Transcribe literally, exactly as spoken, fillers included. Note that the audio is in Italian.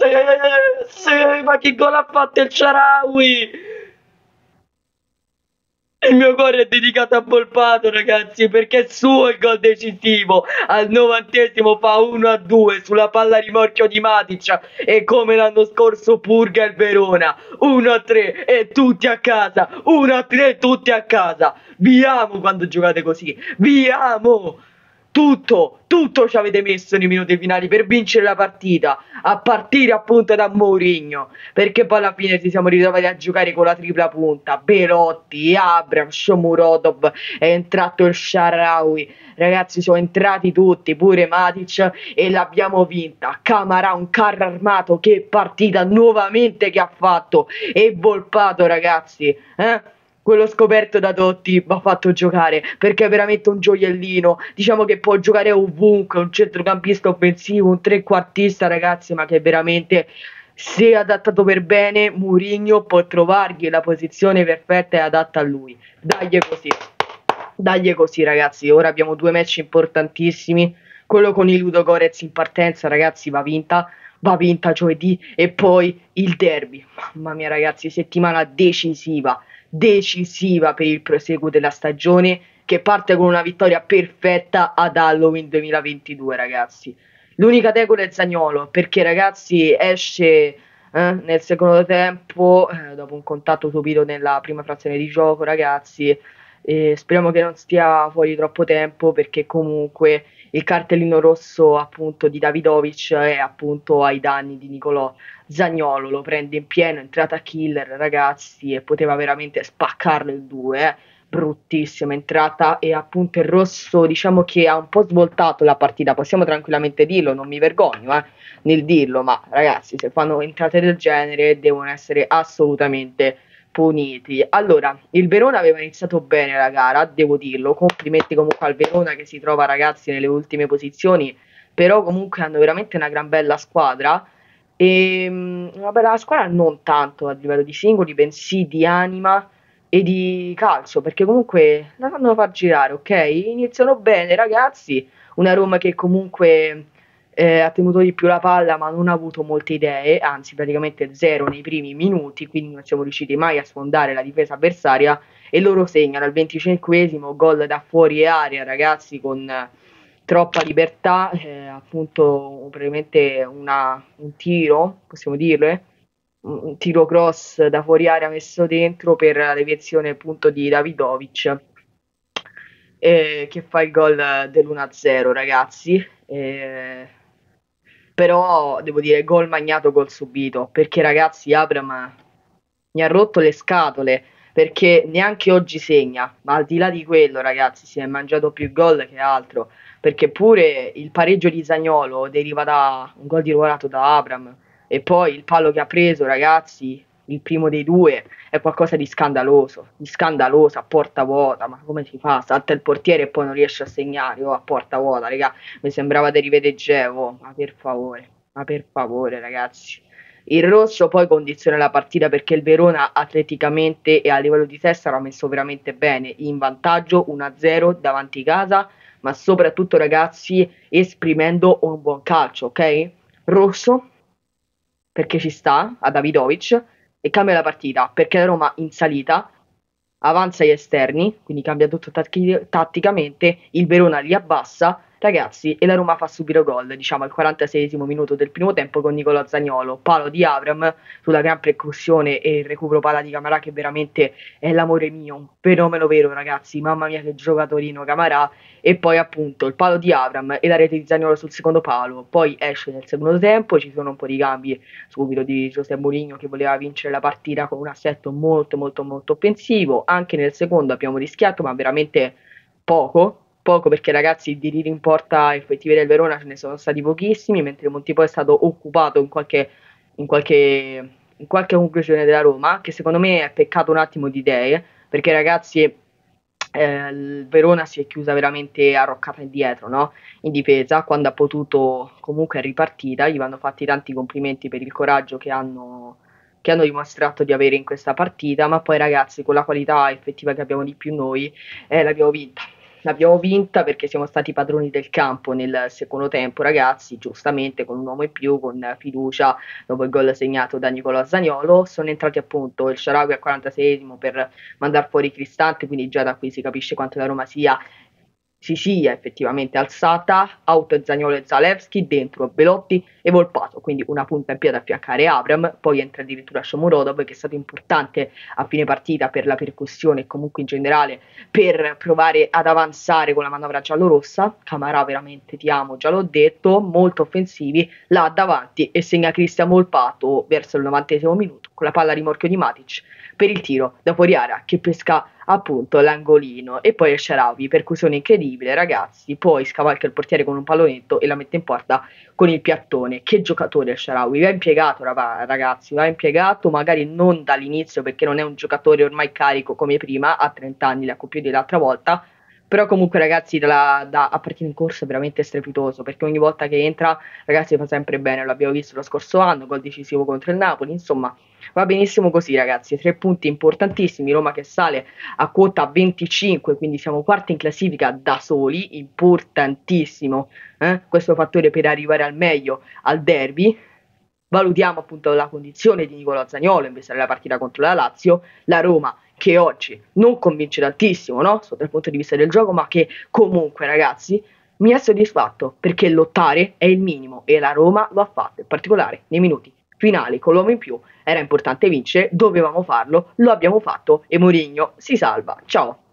sì, ma che gol ha fatto il Shaarawy? Il mio cuore è dedicato a Volpato, ragazzi, perché è suo il gol decisivo. Al novantesimo fa uno a due sulla palla rimorchio di Matic e come l'anno scorso purga il Verona. uno a tre e tutti a casa. uno a tre e tutti a casa. Vi amo quando giocate così. Vi amo. Tutto, tutto ci avete messo nei minuti finali per vincere la partita, a partire appunto da Mourinho, perché poi alla fine ci siamo ritrovati a giocare con la tripla punta, Belotti, Abraham, Shomurodov, è entrato il Shaarawy, ragazzi sono entrati tutti, pure Matic e l'abbiamo vinta, Camara un carro armato, che partita nuovamente che ha fatto, e Volpato ragazzi, eh? Quello scoperto da Totti va fatto giocare perché è veramente un gioiellino. Diciamo che può giocare ovunque, un centrocampista offensivo, un trequartista, ragazzi, ma che veramente, se adattato per bene, Mourinho può trovargli la posizione perfetta e adatta a lui. Dagli così, dagli così, ragazzi. Ora abbiamo due match importantissimi. Quello con il Ludogorets in partenza, ragazzi, va vinta. Va vinta giovedì e poi il derby. Mamma mia, ragazzi, settimana decisiva decisiva per il proseguo della stagione che parte con una vittoria perfetta ad Halloween duemilaventidue, ragazzi. L'unica tegola è Zaniolo, perché ragazzi esce eh, nel secondo tempo, eh, dopo un contatto subito nella prima frazione di gioco, ragazzi. E speriamo che non stia fuori troppo tempo, perché comunque il cartellino rosso appunto di Davidovic è appunto ai danni di Nicolò Zaniolo, lo prende in pieno, entrata killer ragazzi, e poteva veramente spaccarlo il due, eh. Bruttissima entrata, e appunto il rosso diciamo che ha un po' svoltato la partita, possiamo tranquillamente dirlo, non mi vergogno eh, nel dirlo, ma ragazzi se fanno entrate del genere devono essere assolutamente puniti. Allora, il Verona aveva iniziato bene la gara, devo dirlo, complimenti comunque al Verona che si trova ragazzi nelle ultime posizioni, però comunque hanno veramente una gran bella squadra. E mh, una bella squadra non tanto a livello di singoli, bensì di anima e di calcio, perché comunque la fanno far girare, ok? Iniziano bene, ragazzi. Una Roma che comunque eh, ha tenuto di più la palla, ma non ha avuto molte idee, anzi, praticamente zero nei primi minuti, quindi non siamo riusciti mai a sfondare la difesa avversaria. E loro segnano al venticinquesimo gol da fuori area, ragazzi, con eh, troppa libertà, eh, appunto, praticamente una, un tiro, possiamo dirlo, eh? un, un tiro cross da fuori area messo dentro per la deviazione appunto di Davidovic, eh, che fa il gol dell'uno a zero, ragazzi. Eh, però devo dire gol magnato, gol subito, perché ragazzi Abram mi ha rotto le scatole, perché neanche oggi segna, ma al di là di quello ragazzi si è mangiato più gol che altro, perché pure il pareggio di Zaniolo deriva da un gol di ruolato da Abram, e poi il palo che ha preso ragazzi, il primo dei due, è qualcosa di scandaloso, di scandaloso, a porta vuota, ma come si fa? Salta il portiere e poi non riesce a segnare, oh, a porta vuota, raga, mi sembrava di rivedere Gevo, ma per favore, ma per favore ragazzi. Il rosso poi condiziona la partita, perché il Verona atleticamente e a livello di testa l'ha messo veramente bene, in vantaggio uno a zero davanti casa, ma soprattutto ragazzi esprimendo un buon calcio, ok? Rosso perché ci sta a Davidovic e cambia la partita, perché la Roma in salita avanza gli esterni, quindi cambia tutto tatchi- tatticamente, il Verona li abbassa, ragazzi, e la Roma fa subito gol, diciamo al quarantaseiesimo minuto del primo tempo con Nicolò Zaniolo, palo di Avram sulla gran percussione e il recupero palla di Camarà, che veramente è l'amore mio, un fenomeno vero ragazzi, mamma mia che giocatorino Camarà, e poi appunto il palo di Avram e la rete di Zaniolo sul secondo palo, poi esce nel secondo tempo, ci sono un po' di cambi subito di José Mourinho che voleva vincere la partita con un assetto molto molto molto offensivo. Anche nel secondo abbiamo rischiato, ma veramente poco, poco, perché ragazzi di tiri in porta effettivi del Verona ce ne sono stati pochissimi, mentre Montipò è stato occupato in qualche, in qualche, in qualche conclusione della Roma, che secondo me è peccato un attimo di idee, perché ragazzi eh, il Verona si è chiusa veramente arroccata indietro, no? In difesa, quando ha potuto comunque è ripartita, gli vanno fatti tanti complimenti per il coraggio che hanno, che hanno dimostrato di avere in questa partita, ma poi ragazzi con la qualità effettiva che abbiamo di più noi, eh, l'abbiamo vinta. l'abbiamo vinta perché siamo stati padroni del campo nel secondo tempo, ragazzi, giustamente con un uomo in più, con fiducia, dopo il gol segnato da Nicolò Zaniolo. Sono entrati appunto il Shaarawy al quarantaseiesimo per mandare fuori Cristante, quindi già da qui si capisce quanto la Roma sia si sia effettivamente alzata, out Zaniolo e Zalewski, dentro Belotti e Volpato, quindi una punta in più ad affiancare Abram, poi entra addirittura Shomurodov che è stato importante a fine partita per la percussione e comunque in generale per provare ad avanzare con la manovra giallorossa. Camarà veramente ti amo, già l'ho detto, molto offensivi, là davanti e segna Cristian Volpato verso il novantesimo minuto con la palla a rimorchio di Matic per il tiro da fuori area che pesca appunto l'angolino e poi il Shaarawy, percussione incredibile ragazzi, poi scavalca il portiere con un pallonetto e la mette in porta con il piattone. Che giocatore il Shaarawy, va impiegato ragazzi, va impiegato, magari non dall'inizio perché non è un giocatore ormai carico come prima, a trenta anni la più dell'altra volta, però comunque ragazzi da, da, a partire in corso è veramente strepitoso perché ogni volta che entra ragazzi fa sempre bene, l'abbiamo visto lo scorso anno, gol decisivo contro il Napoli, insomma va benissimo così ragazzi, tre punti importantissimi, Roma che sale a quota venticinque, quindi siamo quarti in classifica da soli, importantissimo eh, questo fattore per arrivare al meglio al derby. Valutiamo appunto la condizione di Nicolò Zaniolo invece della partita contro la Lazio, la Roma che oggi non convince tantissimo, no? Sotto il punto di vista del gioco, ma che comunque ragazzi mi ha soddisfatto perché lottare è il minimo e la Roma lo ha fatto, in particolare nei minuti finali con l'uomo in più era importante vincere, dovevamo farlo, lo abbiamo fatto e Mourinho si salva. Ciao!